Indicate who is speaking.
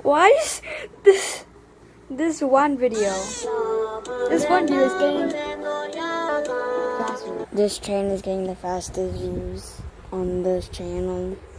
Speaker 1: Why is this one video is getting faster? This channel is getting the fastest views on this channel.